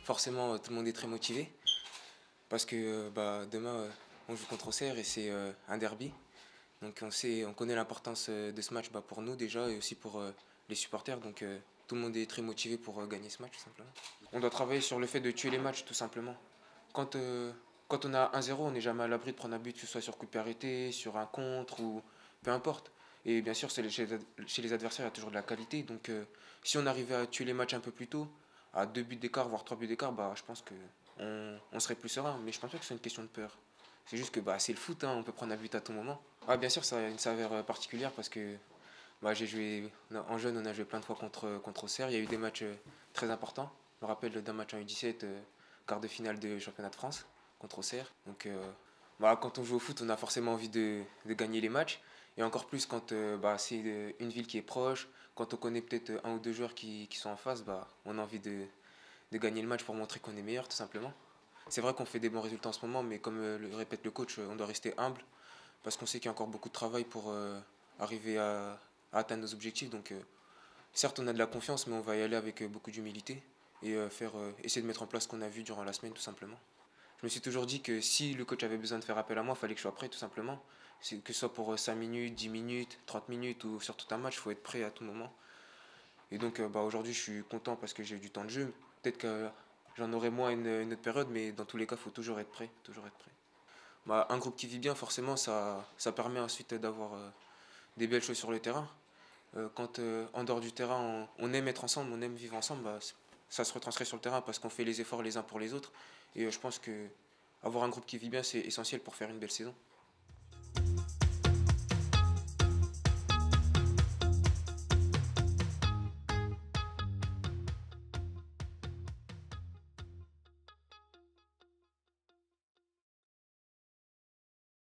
forcément, tout le monde est très motivé parce que demain, on joue contre Auxerre et c'est un derby. Donc on connaît l'importance de ce match pour nous déjà et aussi pour les supporters. Donc tout le monde est très motivé pour gagner ce match tout simplement. On doit travailler sur le fait de tuer les matchs tout simplement. Quand, euh, Quand on a 1-0, on n'est jamais à l'abri de prendre un but, que ce soit sur coup de pied arrêté, sur un contre ou peu importe. Et bien sûr, chez les adversaires, il y a toujours de la qualité. Donc si on arrivait à tuer les matchs un peu plus tôt, à 2 buts d'écart, voire 3 buts d'écart, je pense qu'on serait plus serein. Mais je pense pas que c'est une question de peur. C'est juste que c'est le foot, hein, on peut prendre un but à tout moment. Ah, bien sûr, ça a une saveur particulière parce que j'ai joué en jeune, on a joué plein de fois contre Auxerre. Il y a eu des matchs très importants. Je me rappelle d'un match en U17, quart de finale de championnat de France contre Auxerre. Donc, quand on joue au foot, on a forcément envie de gagner les matchs. Et encore plus quand c'est une ville qui est proche, quand on connaît peut-être un ou deux joueurs qui sont en face, on a envie de gagner le match pour montrer qu'on est meilleur, tout simplement. C'est vrai qu'on fait des bons résultats en ce moment, mais comme le répète le coach, on doit rester humble parce qu'on sait qu'il y a encore beaucoup de travail pour arriver à atteindre nos objectifs. Donc, certes, on a de la confiance, mais on va y aller avec beaucoup d'humilité et essayer de mettre en place ce qu'on a vu durant la semaine, tout simplement. Je me suis toujours dit que si le coach avait besoin de faire appel à moi, il fallait que je sois prêt, tout simplement. Que ce soit pour 5 minutes, 10 minutes, 30 minutes ou sur tout un match, il faut être prêt à tout moment. Et donc, aujourd'hui, je suis content parce que j'ai eu du temps de jeu. Peut-être que j'en aurai moins une autre période, mais dans tous les cas, il faut toujours être prêt. Toujours être prêt. Un groupe qui vit bien, forcément, ça permet ensuite d'avoir des belles choses sur le terrain. Quand en dehors du terrain, on aime être ensemble, on aime vivre ensemble, ça se retranscrit sur le terrain parce qu'on fait les efforts les uns pour les autres. Et je pense que avoir un groupe qui vit bien, c'est essentiel pour faire une belle saison.